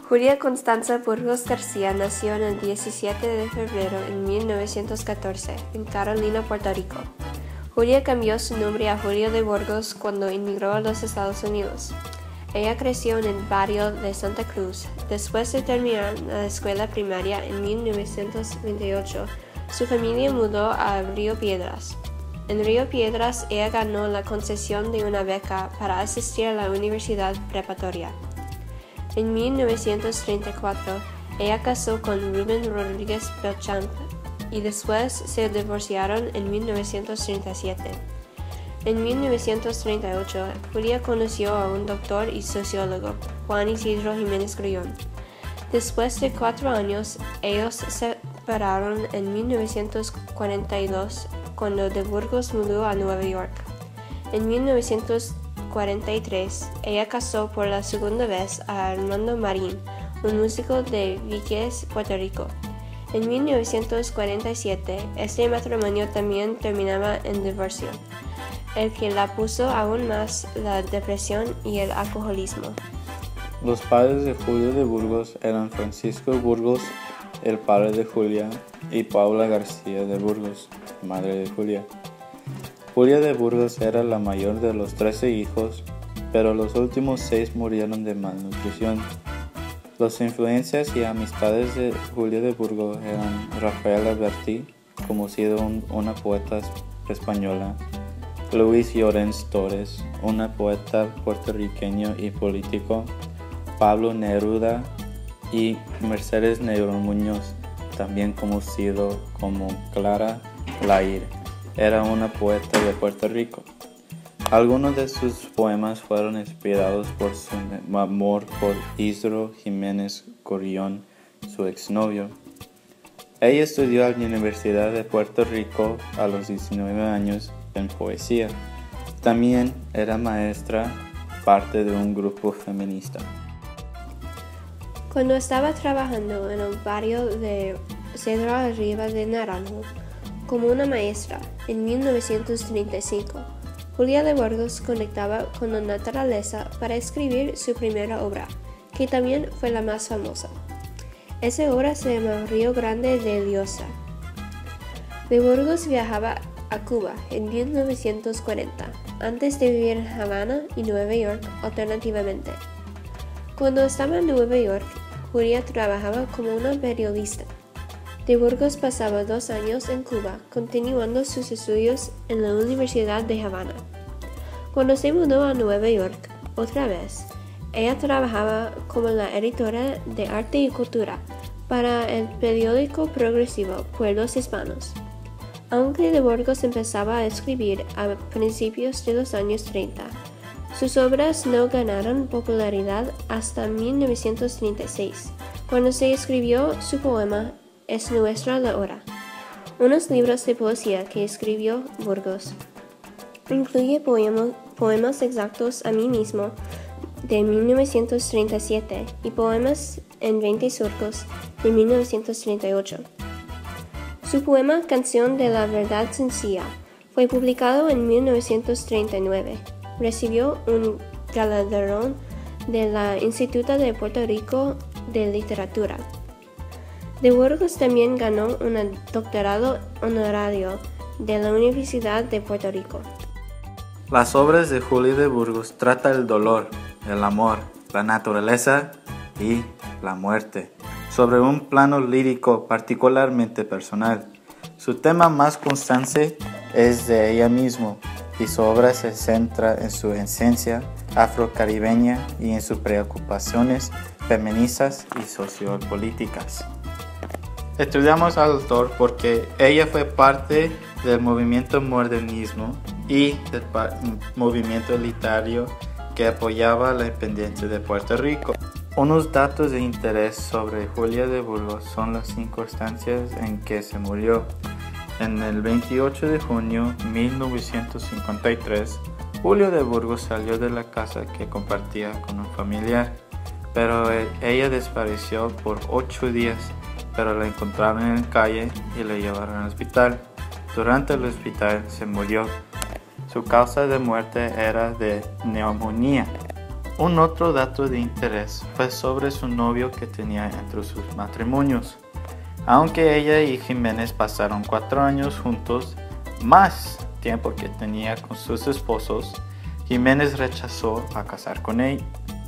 Julia Constanza Burgos García nació en el 17 de febrero en 1914 en Carolina, Puerto Rico. Julia cambió su nombre a Julia de Burgos cuando emigró a los Estados Unidos. Ella creció en el barrio de Santa Cruz. Después de terminar la escuela primaria en 1928, su familia mudó a Río Piedras. En Río Piedras, ella ganó la concesión de una beca para asistir a la universidad preparatoria. En 1934, ella casó con Rubén Rodríguez Belchamp y después se divorciaron en 1937. En 1938, Julia conoció a un doctor y sociólogo, Juan Isidro Jiménez Grullón. Después de 4 años, ellos se separaron en 1942 cuando de Burgos mudó a Nueva York. En 1943, ella casó por la segunda vez a Armando Marín, un músico de Vieques, Puerto Rico. En 1947, este matrimonio también terminaba en divorcio, el que la puso aún más la depresión y el alcoholismo. Los padres de Julia de Burgos eran Francisco Burgos, el padre de Julia, y Paula García de Burgos, madre de Julia. Julia de Burgos era la mayor de los 13 hijos, pero los últimos 6 murieron de malnutrición. Las influencias y amistades de Julia de Burgos eran Rafael Alberti, conocido una poeta española, Luis Llorens Torres, una poeta puertorriqueño y político, Pablo Neruda y Mercedes Negrón Muñoz, también conocido como Clara Lair, era una poeta de Puerto Rico. Algunos de sus poemas fueron inspirados por su amor por Isidro Jiménez Grullón, su exnovio. Ella estudió en la Universidad de Puerto Rico a los 19 años en poesía. También era maestra, parte de un grupo feminista. Cuando estaba trabajando en el barrio de Cedro Arriba de Naranjo como una maestra en 1935, Julia de Burgos conectaba con la naturaleza para escribir su primera obra, que también fue la más famosa. Esa obra se llama Río Grande de Liosa. De Burgos viajaba a Cuba en 1940, antes de vivir en Havana y Nueva York alternativamente. Cuando estaba en Nueva York, Julia trabajaba como una periodista. De Burgos pasaba 2 años en Cuba, continuando sus estudios en la Universidad de Havana. Cuando se mudó a Nueva York, otra vez, ella trabajaba como la editora de arte y cultura para el periódico progresivo Pueblos Hispanos. Aunque De Burgos empezaba a escribir a principios de los años 30, sus obras no ganaron popularidad hasta 1936, cuando se escribió su poema Es nuestra la hora. Unos libros de poesía que escribió Burgos. Incluye poemas exactos a mí mismo de 1937 y poemas en 20 surcos de 1938. Su poema Canción de la Verdad Sencilla fue publicado en 1939. Recibió un galardón de la Instituto de Puerto Rico de Literatura. De Burgos también ganó un doctorado honorario de la Universidad de Puerto Rico. Las obras de Julia de Burgos tratan el dolor, el amor, la naturaleza y la muerte, sobre un plano lírico particularmente personal. Su tema más constante es de ella misma, y su obra se centra en su esencia afrocaribeña y en sus preocupaciones feministas y sociopolíticas. Estudiamos al autor porque ella fue parte del movimiento modernismo y del movimiento literario que apoyaba la independencia de Puerto Rico. Unos datos de interés sobre Julia de Burgos son las circunstancias en que se murió. En el 28 de junio de 1953, Julia de Burgos salió de la casa que compartía con un familiar, pero ella desapareció por 8 días, pero la encontraron en la calle y la llevaron al hospital. Durante el hospital se murió. Su causa de muerte era de neumonía. Un otro dato de interés fue sobre su novio que tenía entre sus matrimonios. Aunque ella y Jiménez pasaron 4 años juntos, más tiempo que tenía con sus esposos, Jiménez rechazó a casar con